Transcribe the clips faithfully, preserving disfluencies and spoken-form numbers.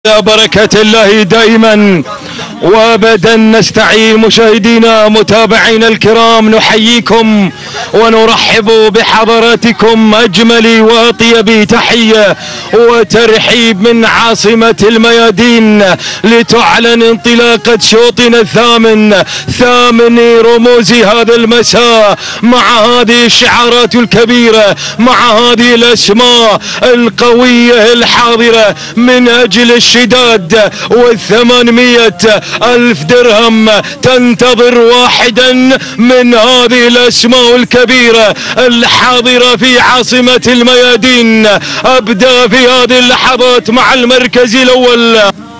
بركة الله دائما وابدا نستعين. مشاهدينا متابعينا الكرام، نحييكم ونرحب بحضراتكم اجمل واطيب تحيه وترحيب من عاصمه الميادين، لتعلن انطلاقه شوطنا الثامن، ثامن رموز هذا المساء، مع هذه الشعارات الكبيره، مع هذه الاسماء القويه الحاضره من اجل الشداد والثمانمية ألف درهم. تنتظر واحدا من هذه الأسماء الكبيرة الحاضرة في عاصمة الميادين. أبدأ في هذه اللحظات مع المركز الأول،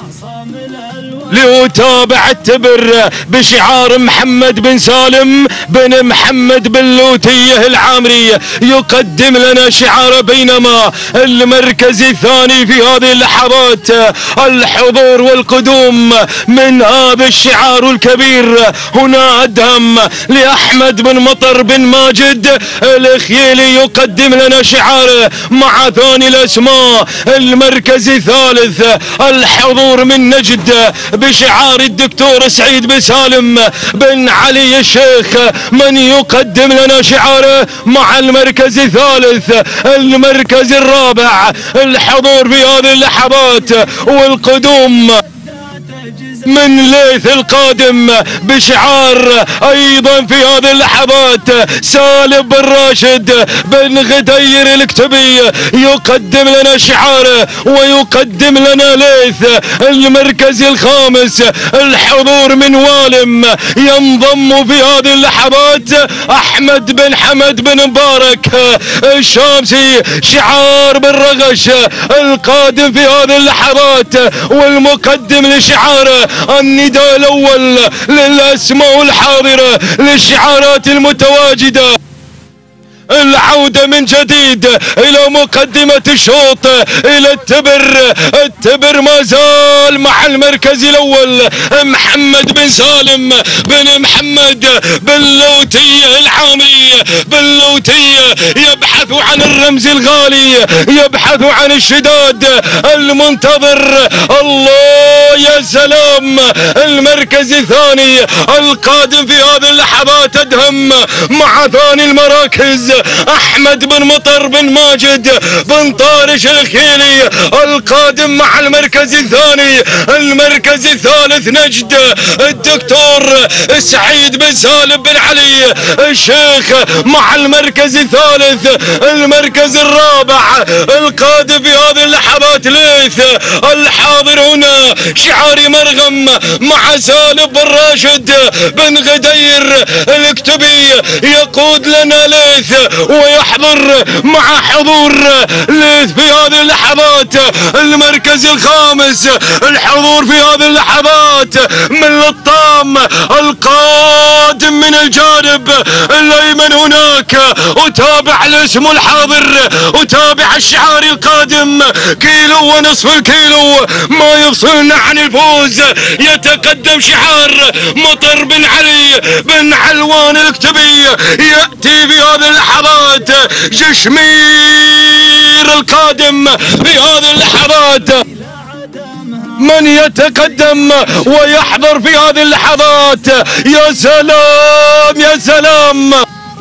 لأتابع التبر بشعار محمد بن سالم بن محمد بن لوتيه العامري يقدم لنا شعار، بينما المركز الثاني في هذه اللحظات الحضور والقدوم من هذا الشعار الكبير. هنا أدهم لأحمد بن مطر بن ماجد الخيلي يقدم لنا شعاره مع ثاني الأسماء. المركز الثالث الحضور من نجد بشعار الدكتور سعيد بن سالم بن علي الشيخ، من يقدم لنا شعاره مع المركز الثالث. المركز الرابع الحضور في هذه اللحظات والقدوم من ليث القادم بشعار ايضا في هذه اللحظات. سالم بن راشد بن غدير الكتبي يقدم لنا شعاره ويقدم لنا ليث. المركز الخامس الحضور من والم، ينضم في هذه اللحظات احمد بن حمد بن مبارك الشامسي، شعار بن رغش القادم في هذه اللحظات، والمقدم لشعاره النداء الأول للأسماء الحاضرة للشعارات المتواجدة. العودة من جديد إلى مقدمة الشوط إلى التبر. التبر ما زال مع المركز الأول محمد بن سالم بن محمد بن لوتيه العامري بن لوتيه، يبحث عن الرمز الغالي، يبحث عن الشداد المنتظر. الله يا سلام! المركز الثاني القادم في هذه اللحظات أدهم مع ثاني المراكز احمد بن مطر بن ماجد بن طارش الخيلي القادم مع المركز الثاني. المركز الثالث نجد الدكتور سعيد بن سالم بن علي الشيخ مع المركز الثالث. المركز الرابع القادم في هذه اللحظات ليث الحاضر هنا، شعاري مرغم مع سالم بن راشد بن غدير الكتبي، يقود لنا ليث ويحضر مع حضور ليث في هذه اللحظات. المركز الخامس الحضور في هذه اللحظات من لطام القادم من الجانب الايمن هناك. اتابع الاسم الحاضر، اتابع الشعار القادم، كيلو ونصف الكيلو ما يفصلنا عن الفوز. يتقدم شعار مطر بن علي بن علوان الكتبي، ياتي في هذه اللحظات جشمير القادم في هذه اللحظات. من يتقدم ويحضر في هذه اللحظات؟ يا سلام يا سلام!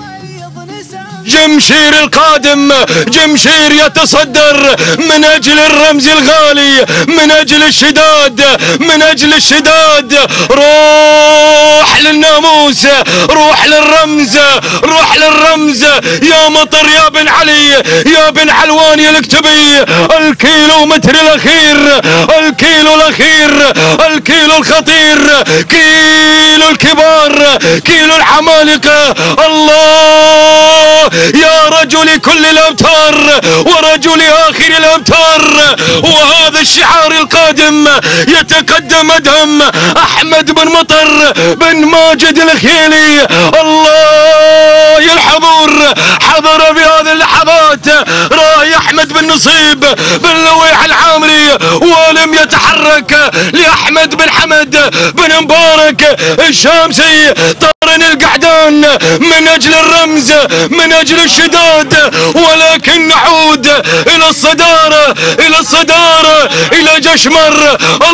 جمشير القادم، جمشير يتصدر من اجل الرمز الغالي، من اجل الشداد، من اجل الشداد. روح للناموس، روح للرمز، روح للرمز. يا مطر يا بن علي يا بن علوان الكتبي، الكيلو متر الاخير، الكيلو الاخير، الكيلو الخطير، كيلو الكبار، كيلو العمالقه. الله يا رجل كل الامتار ورجل اخر الامتار. وهذا الشعار القادم يتقدم ادهم احمد بن مطر بن ماجد الخيلي. الله يا الحضور! حضر في هذه اللحظات راي احمد بن نصيب بن لويح العامري، ولم يتحرك لاحمد بن حمد بن مبارك الشامسي. نورن القعدان من اجل الرمز من اجل الشداد، ولكن نعود الى الصدارة الى الصدارة الى جشمر.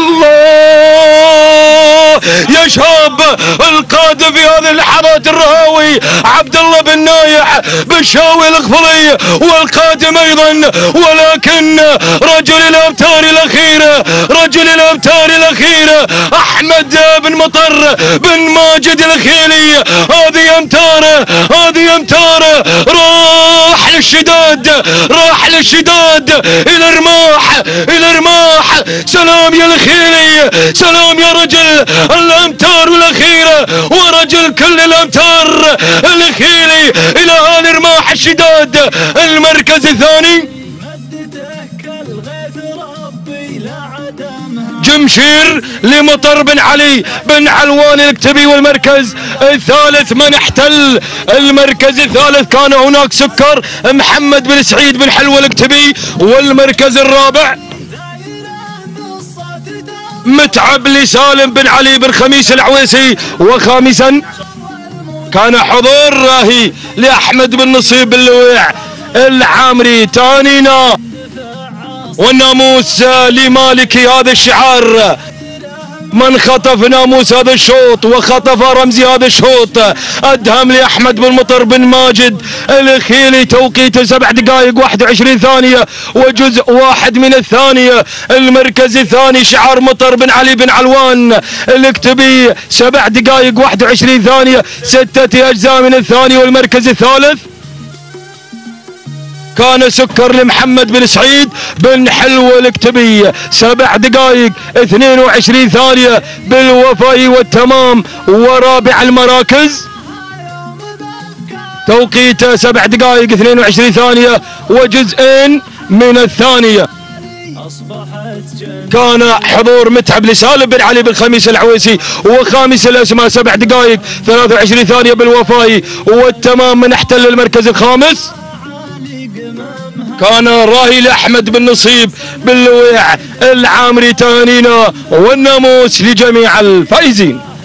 الله يا شاب القادم في هذه اللحظات الرهاوي عبد الله بن نايح بالشاوي الغفري والقادم ايضا، ولكن رجل الامتار الاخيره رجل الامتار الاخيره احمد بن مطر بن ماجد الخيلي. هذه امتاره هذه امتاره راح للشداد راح للشداد الى رماح الى رماح. سلام يا الخيلي سلام يا رجل الامتار الاخيره ورجل كل الامتار الخيلي الى ال رماح الشداد المركز الثاني. جمشير لمطر بن علي بن علوان الكتبي. والمركز الثالث من احتل المركز الثالث كان هناك سكر محمد بن سعيد بن حلوى الكتبي. والمركز الرابع متعب لسالم بن علي بن خميس العويسي. وخامسا كان حضور راهي لأحمد بن نصيب اللويع العامري. تانينا والناموس لمالكي. هذا الشعار من خطف ناموس هذا الشوط وخطف رمزي هذا الشوط ادهم لاحمد بن مطر بن ماجد الخيلي. توقيته سبع دقائق واحد وعشرين ثانيه وجزء واحد من الثانيه. المركز الثاني شعار مطر بن علي بن علوان الكتبي سبع دقائق واحد وعشرين ثانيه ستة اجزاء من الثانيه. والمركز الثالث كان سكر لمحمد بن سعيد بن حلوى الكتبي سبع دقائق اثنين وعشرين ثانية بالوفاء والتمام. ورابع المراكز توقيته سبع دقائق اثنين وعشرين ثانية وجزئين من الثانية. كان حضور متعب لسالم بن علي بن خميس العويسي. وخامس الاسماء سبع دقائق ثلاثة وعشرين ثانية بالوفاء والتمام. من احتل المركز الخامس كان راهي لأحمد بن نصيب باللويع العامري. تهانينا والناموس لجميع الفائزين.